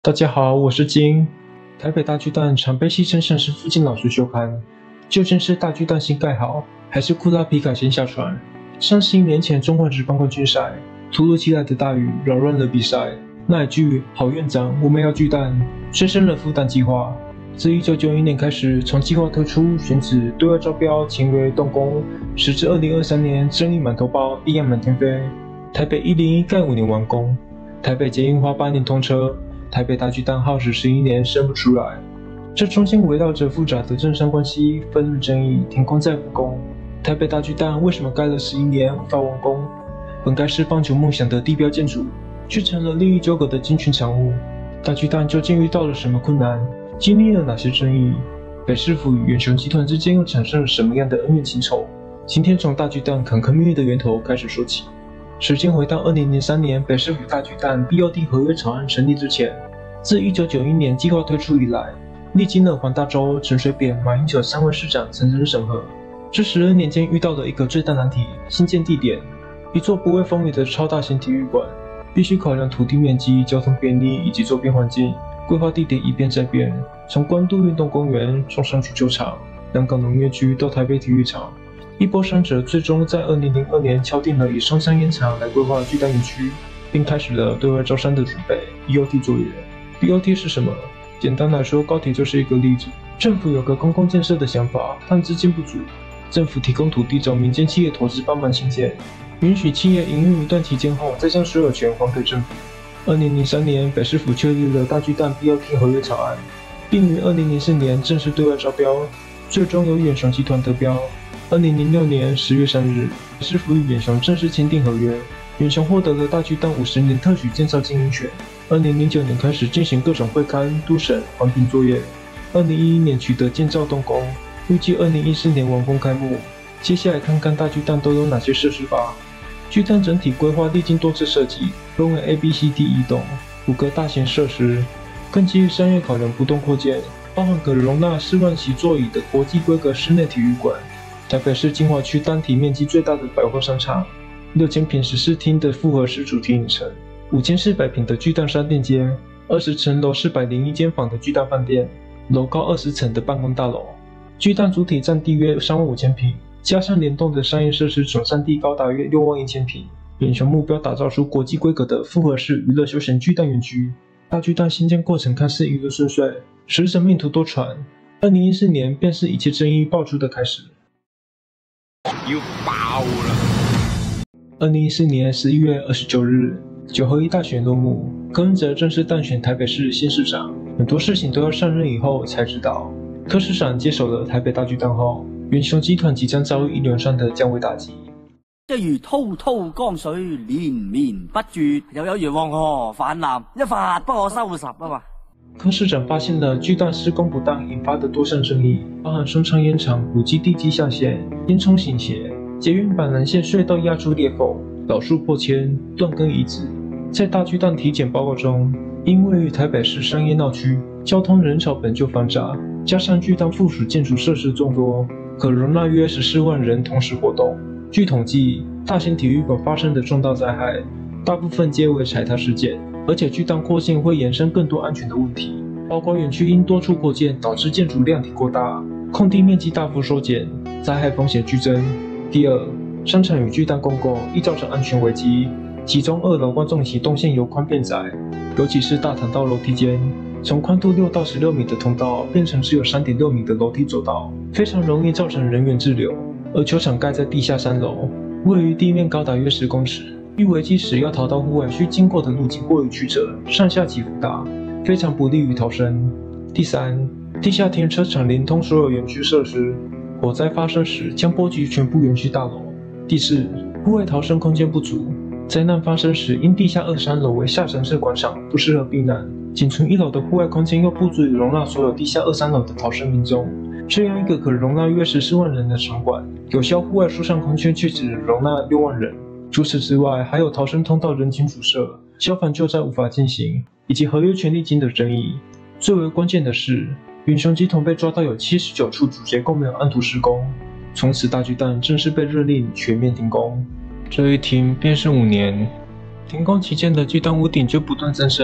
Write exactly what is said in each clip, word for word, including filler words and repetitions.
大家好，我是金。台北大巨蛋常被戏称像是附近老鼠休刊，究竟是大巨蛋新盖好，还是库拉皮卡先下船？三十一年前中华职棒冠军赛，突如其来的大雨扰乱了比赛。那一句“好院长，我们要巨蛋”，催生了复蛋计划。自一九九一年开始，从计划推出、选址、对外招标、签约、动工，时至二零二三年，争议满头包，弊案满天飞。台北一零一盖五年完工，台北捷运花八年通车。台北大巨蛋耗时十一年生不出来，这中间围绕着复杂的政商关系、纷纫争议，停工再复工。台北大巨蛋为什么盖了十一年无法完工？本该是棒球梦想的地标建筑，却成了利益纠葛的金群产物。大巨蛋究竟遇到了什么困难？经历了哪些争议？北市府与远雄集团之间又产生了什么样的恩怨情仇？今天从大巨蛋坎坷命运的源头开始说起。时间回到二零零三年，北市府大巨蛋 B O T 合约草案成立之前，自一九九一年计划推出以来，历经了黄大洲、陈水扁、马英九三位市长层层审核。这十二年间遇到了一个最大难题：新建地点。一座不畏风雨的超大型体育馆，必须考量土地面积、交通便利以及周边环境，规划地点一变再变，从关渡运动公园、中山足球场、南港农业区到台北体育场。一波三折，最终在二零零二年敲定了以松山烟厂来规划巨蛋园区，并开始了对外招商的准备 B O T 作业。B O T 是什么？简单来说，高铁就是一个例子。政府有个公共建设的想法，但资金不足，政府提供土地找民间企业投资帮忙兴建，允许企业营运一段期间后，再将所有权还给政府。二零零三年，北市府确立了大巨蛋 B O T 合约草案，并于二零零四年正式对外招标，最终由远雄集团得标。二零零六年十月三日，北市府与远雄正式签订合约，远雄获得了大巨蛋五十年特许建造经营权。二零零九年开始进行各种会勘、督审、环评作业。二零一一年取得建造动工，预计二零一四年完工开幕。接下来看看大巨蛋都有哪些设施吧。巨蛋整体规划历经多次设计，分为 A、B、C、D 一栋，五个大型设施，更基于商业考量不断扩建，包含可容纳四万席座椅的国际规格室内体育馆。台北市精华区单体面积最大的百货商场，六千平十四厅的复合式主题影城，五千四百平的巨蛋商店街，二十层楼四百零一间房的巨蛋饭店，楼高二十层的办公大楼。巨蛋主体占地约三万五千平，加上联动的商业设施，总占地高达约六万一千平。远雄目标打造出国际规格的复合式娱乐休闲巨蛋园区。大巨蛋新建过程看似一路顺遂，实则命途多舛。二零一四年便是一切争议爆出的开始。 要爆了！ 二零一四年十一月二十九日，九合一大选落幕，柯文哲正式当选台北市新市长。很多事情都要上任以后才知道。柯市长接手了台北大巨蛋后，远雄集团即将遭遇一连串的降维打击。 一如滔滔江水連綿不絕，又有如黃河泛濫，一發不可收拾啊嘛！ 柯市長發現了巨蛋施工不當引發的多項爭議，包含松昌煙廠五基地基下線、煙囪傾斜、捷運板南線隧道壓出裂縫、老樹破千、斷根遺址。在大巨蛋體檢報告中，因位於台北市商業鬧區，交通人潮本就繁雜，加上巨蛋附屬建築設施眾多，可容納約十四萬人同時活動。據統計，大型體育館發生的重大災害，大部分皆為踩踏事件。而且巨蛋擴建會衍生更多安全的問題，包括園區因多處擴建導致建築量體過大，空地面積大幅縮減，災害風險劇增。第二，商場與巨蛋共構易造成安全危機，其中二樓觀眾席動線由寬變窄，尤其是大堂到樓梯間，從寬度六到十六米的通道變成只有三點六米的樓梯走道，非常容易造成人員滯留。而球場蓋在地下三樓，位於地面高達約十公尺。遇危機時要逃到戶外需經過的路徑過於曲折，上下起伏大，非常不利於逃生。第三，地下停車場連通所有園區設施，火災發生時將波及全部園區大樓。第四，戶外逃生空間不足，災難發生時因地下二三樓為下沉式廣場，不適合避難，僅存一樓的戶外空間又不足以容納所有地下二三樓的逃生民眾。這樣一個可容納約十四萬人的場館，有效戶外疏散空間卻只容納六萬人。除此之外，還有逃生通道人群阻塞、消防救災無法進行，以及合約權利金的爭議。最為關鍵的是，遠雄集團被抓到有七十九處主結構沒有按圖施工，從此大巨蛋正式被勒令全面停工。這一停便是五年。停工期間的巨蛋屋頂就不斷增生，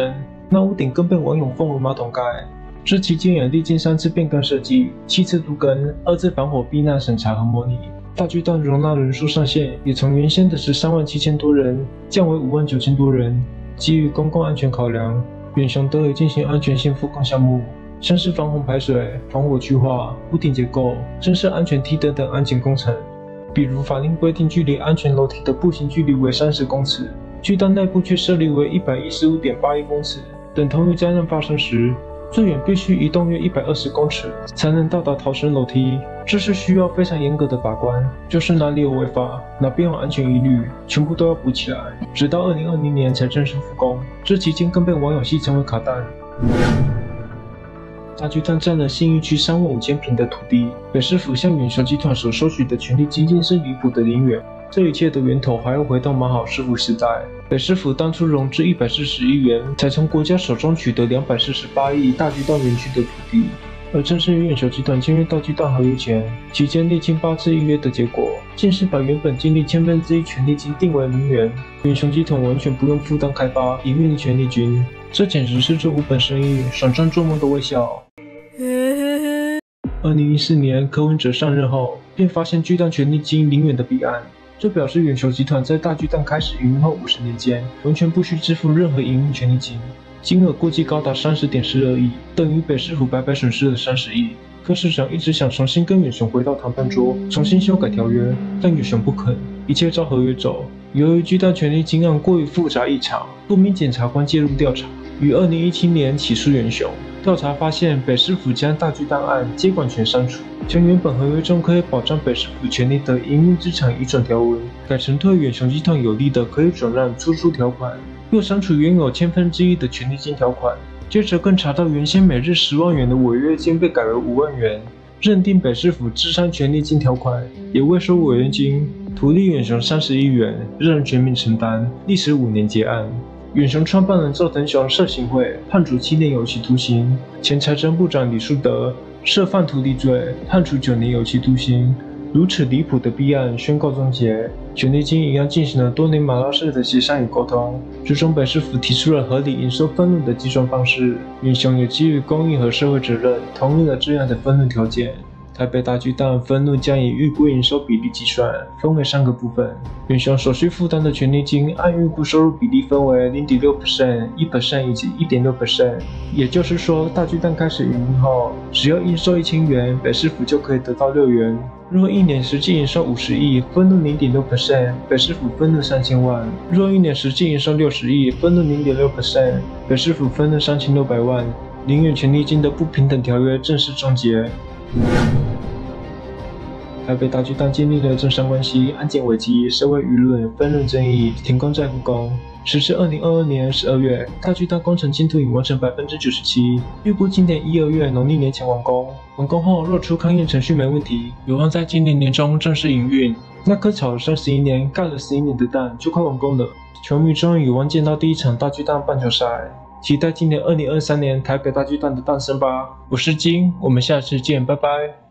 那屋顶更被网友封为马桶盖。这期间也历经三次变更设计，七次都更，二次防火避难审查和模拟。大巨蛋容纳人数上限也从原先的十三万七千多人降为五万九千多人。基于公共安全考量，远雄得以进行安全性复工项目，像是防洪排水、防火去化、屋顶结构、增设安全梯等等安检工程。比如法令规定距离安全楼梯的步行距离为三十公尺，巨蛋内部却设立为一百一十五点八一公尺，等同于灾难发生时最远必须移动约一百二十公尺才能到达逃生楼梯，这是需要非常严格的把关，就是哪里有违法，哪边有安全疑虑，全部都要补起来。直到二零二零年才正式复工，这期间更被网友戏称为卡蛋。大巨蛋占了信义区三万五千平的土地，北市府向远雄集团所收取的权利金竟是离谱的零元。这一切的源头还要回到马好师傅时代，北市府当初融资一百四十亿元，才从国家手中取得两百四十八亿大巨蛋园区的土地。而正是远雄集团签约大巨蛋合约前，期间历经八次预约的结果，竟是把原本净利千分之一权利金定为零元，远雄集团完全不用负担开发营运的权利金，这简直是这无本生意爽赚做梦的微笑。二零一四年柯文哲上任后，便发现巨蛋权利金零元的弊案，这表示远雄集团在大巨蛋开始营运后五十年间，完全不需支付任何营运权利金，金额估计高达三十点四二亿，等于北市府白白损失了三十亿。柯市长一直想重新跟远雄回到谈判桌，重新修改条约，但远雄不肯，一切照合约走。由于巨蛋权利金案过于复杂异常，多名检察官介入调查，于二零一七年起诉远雄。调查发现，北市府将大巨蛋案接管权删除，将原本合约中可以保障北市府权利的营运资产移转条文，改成对远雄集团有利的可以转让出租条款，又删除原有千分之一的权利金条款。接着更查到原先每日十万元的违约金被改为五万元，认定北市府自删权利金条款，也未收违约金，图利远雄三十亿元，让全民承担，历时五年结案。远雄创办人赵腾雄涉行贿，判处七年有期徒刑；前财政部长李树德涉犯图利罪，判处九年有期徒刑。如此离谱的弊案宣告终结，权利金一样进行了多年马拉式的协商与沟通，最终北市府提出了合理营收分润的计算方式，远雄也基于公益和社会责任，同意了这样的分润条件。台北大巨蛋分润将以预估营收比例计算，分为三个部分。远雄所需负担的权利金按预估收入比例分为 百分之零点六、百分之一 以及 百分之一点六。也就是说，大巨蛋开始营运后，只要应收一千元，北市府就可以得到六元。若一年实际营收五十亿，分润 零点六， 北市府分润三千万；若一年实际营收六十亿，分润 零点六， 北市府分润三千六百万。零元权利金的不平等条约正式终结。台北大巨蛋经历了政商关系、安检危机、社会舆论、分润争议、停工再复工。时至二零二二年十二月，大巨蛋工程进度已完成百分之九十七，预估今年一二月农历年前完工。完工后，若出勘验程序没问题，有望在今年年中正式营运。那颗炒了三十一年、盖了十一年的蛋就快完工了，球迷终于有望见到第一场大巨蛋棒球赛。期待今年二零二三年台北大巨蛋的诞生吧！我是金，我们下次见，拜拜。